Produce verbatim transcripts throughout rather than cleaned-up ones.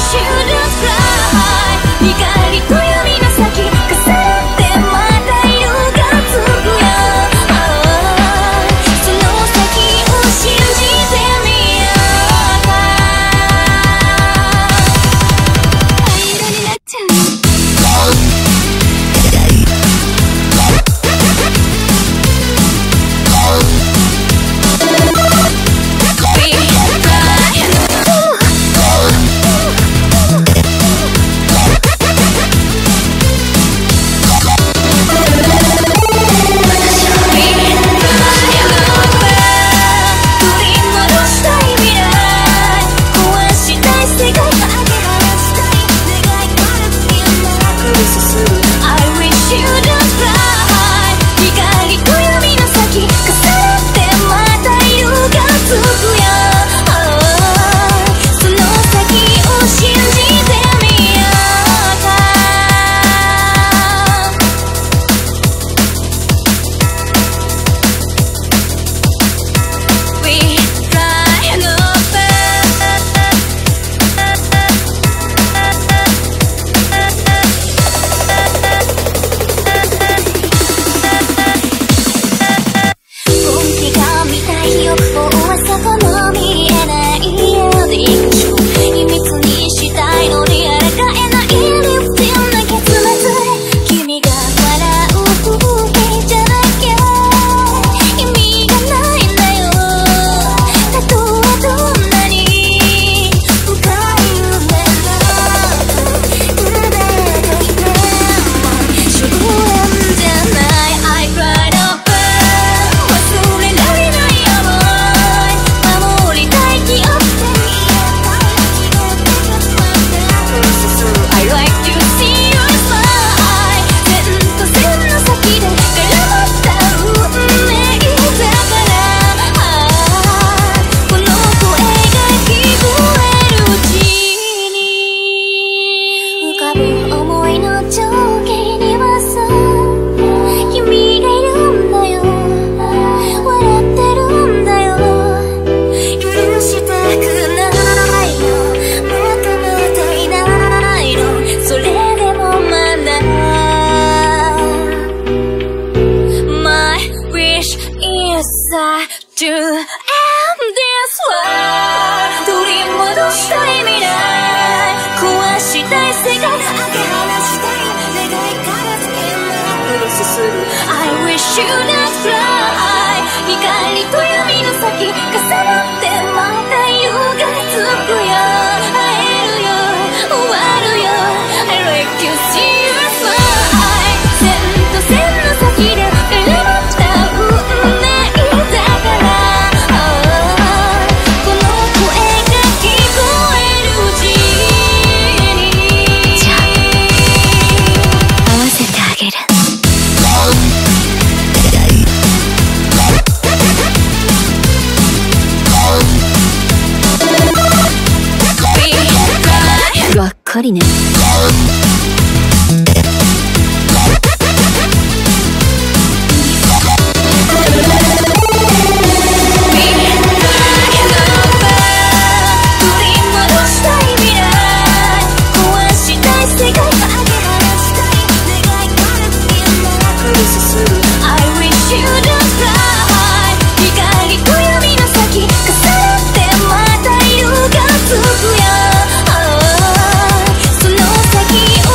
かりね。 その先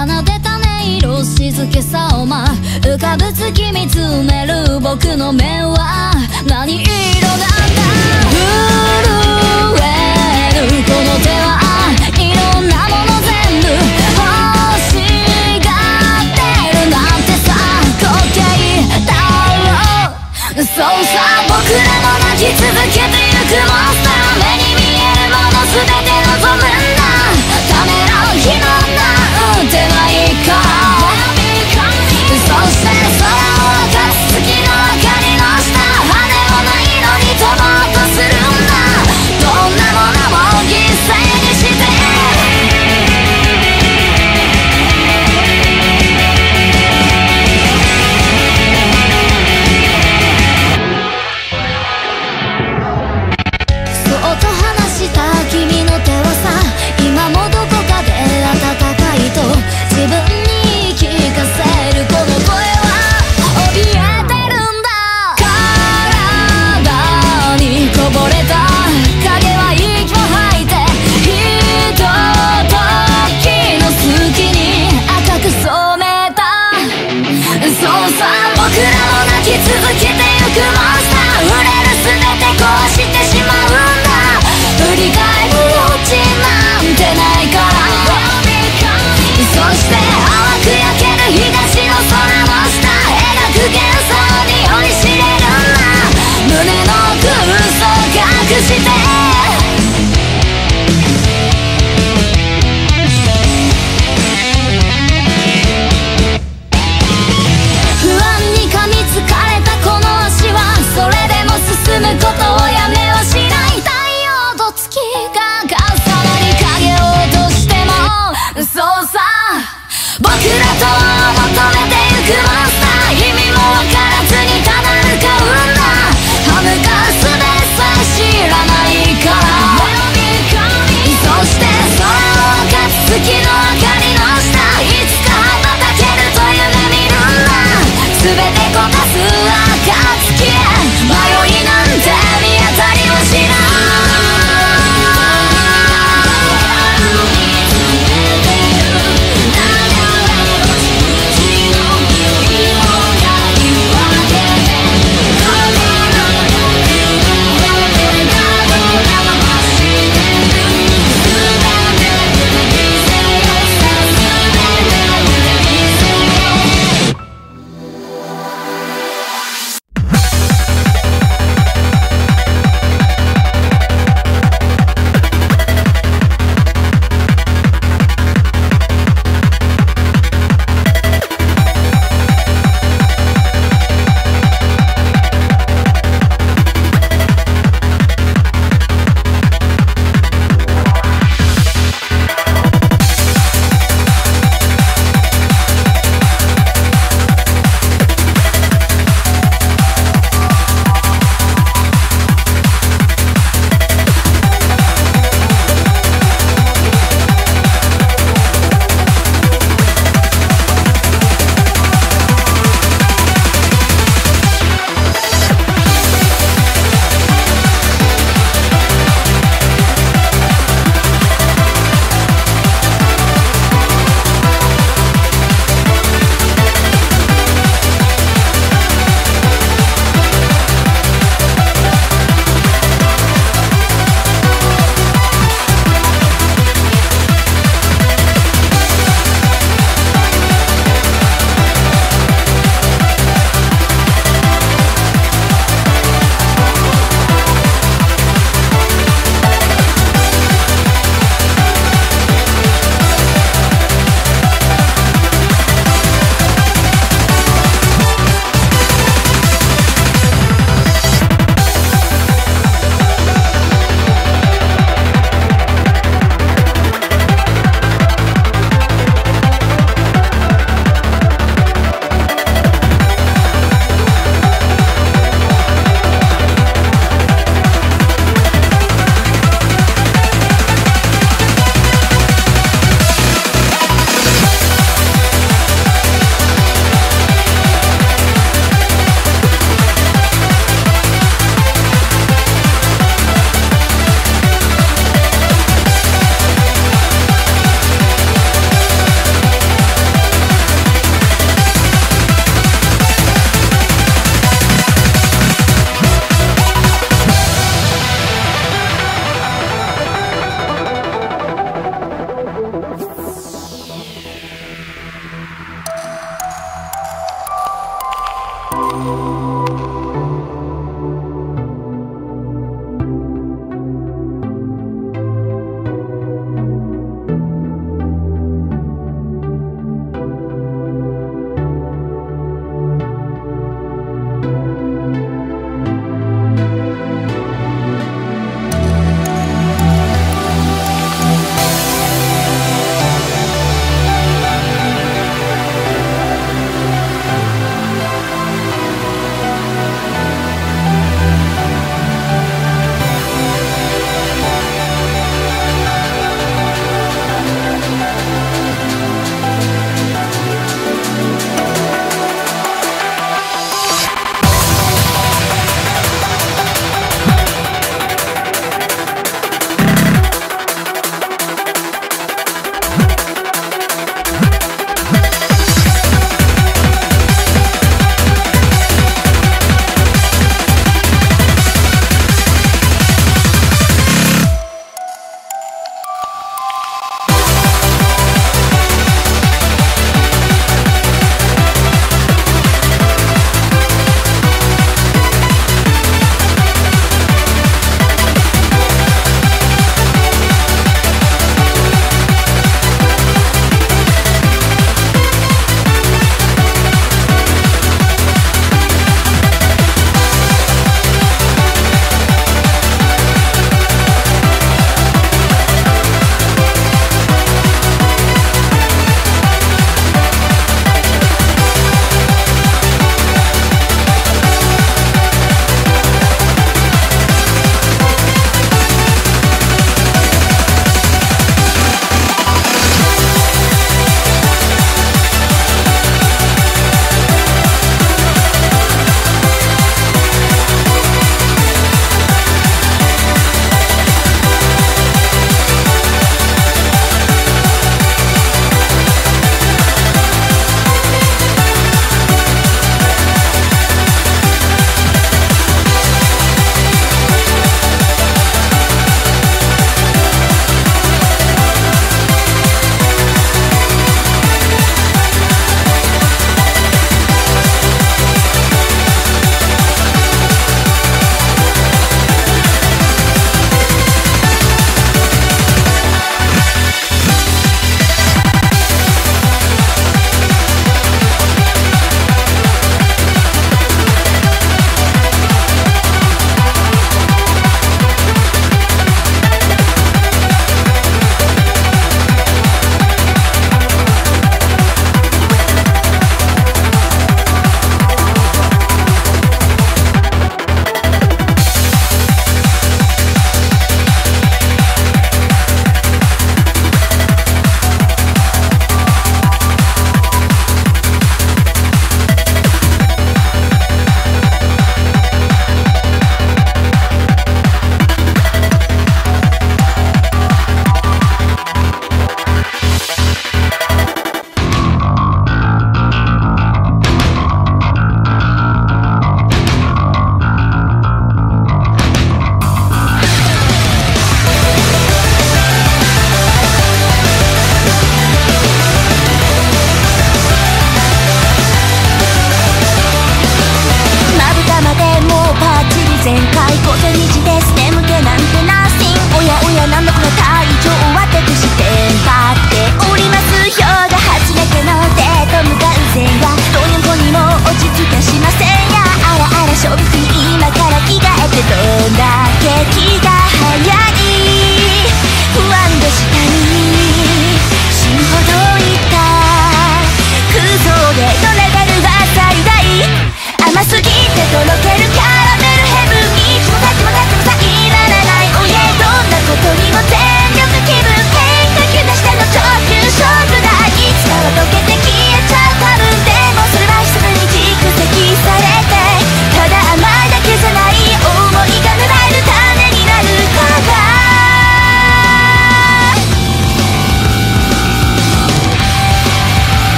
奏でた音色静けさをま浮かぶ月見つめる僕の目は何色なんだ。震えるこの手はいろんなもの全部欲しがってるなんてさ滑稽だろう。そうさ僕らも泣き続けてゆくモンスター。目に見えるもの全て望むんだ。ためらう暇なんてないから。そして空を明かす月の明かりの下羽もないのに飛ぼうとするんだ。どんなものも犠牲にしてそっと離した君の手はさ今もどこかで温かいと自分に言い聞かせるこの声は怯えてるんだ。体にこぼれた影は息を吐いてひとときの隙に赤く染めた。そうさ僕らも泣き続けてゆくモンスター。触れる全て壊してしまうんだ。振り返る余地なんてないから。そして淡く焼ける東の空の下描く幻想に酔いしれるんだ。胸の空想隠して不安に噛みつかれたこの足はそれでも進むことをやめはしない。太陽と月が重なり影を落としてもそうさ僕らとを求めてゆくモンスター。意味も分からずにただ向かうんだ。歯向かう術さえ知らない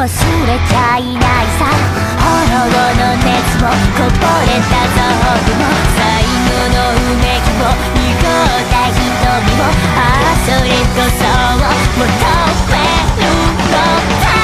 忘れちゃいないさ。炎の熱もこぼれた臓器も最後のうめきも濁った瞳も、ああそれこそを求めるのだ。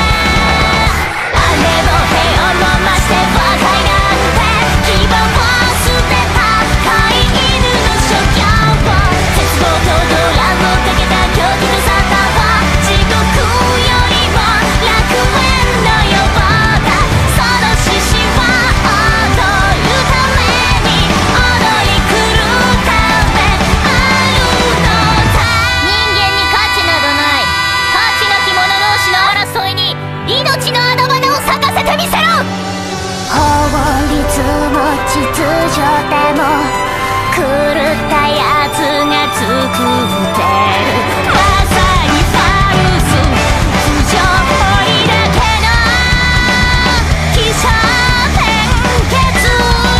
雨も部屋も増してバカになって希望を捨てた飼い犬の所業を、絶望とドラムをかけた狂気の沙汰は地獄よりも楽園のようだ。その獅子は踊るために踊り狂うためあるのだ。人間に価値などない。価値なき者同士の争いに命のあだ花を咲かせてみせろ。法律も秩序でも狂ったやつが作ってる。まさにファルス不条理だけの起承転結。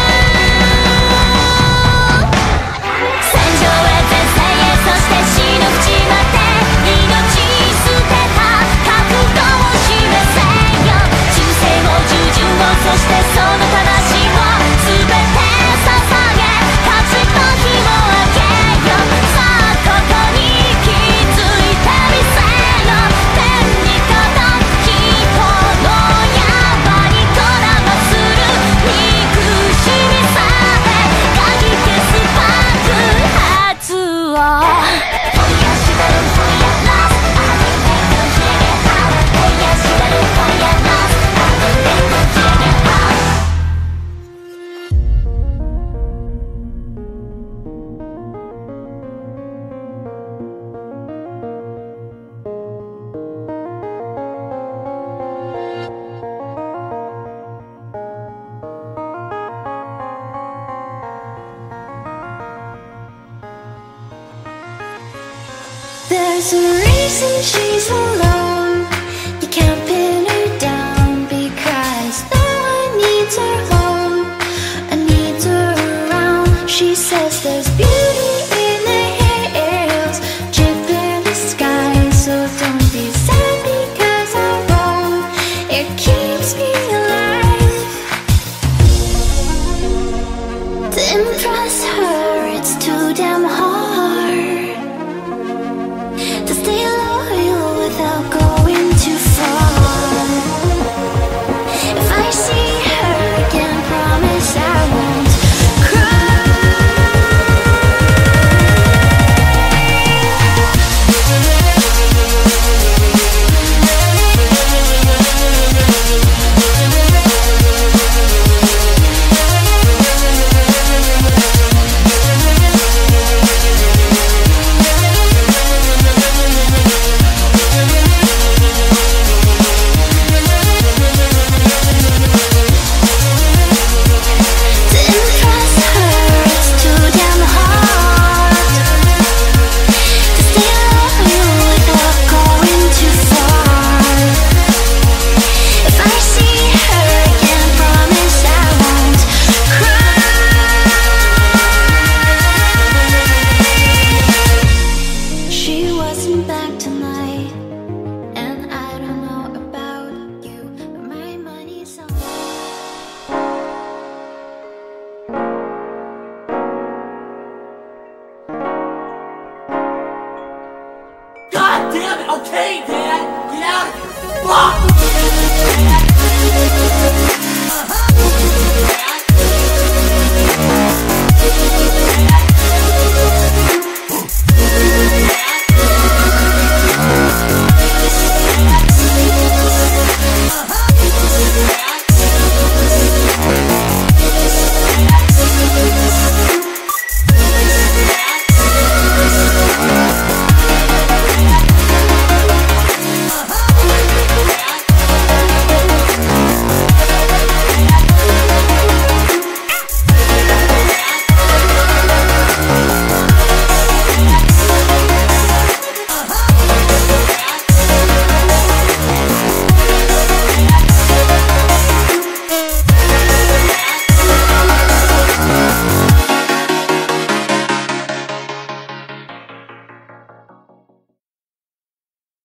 戦場へ前線へ、そして死の淵まで命捨てた覚悟を示せよ。忠誠を従順を、そしてその魂を全て捧げ勝ちと火をあげよ。さあここに気づいてみせろ。天に届き人の山にこだまする憎しみさえかき消す爆発を。 There's a reason she's alone. You can't pin her down because no one needs her home and needs her around. She says there's beauty in the hills, drip in the sky. So don't be sad because I won't. It keeps me alive. To impress her, it's too damn hard. Stay loyal without going too far. If I see her again, promise I won't God damn it! Okay, Dad! Get out of here! Fuck!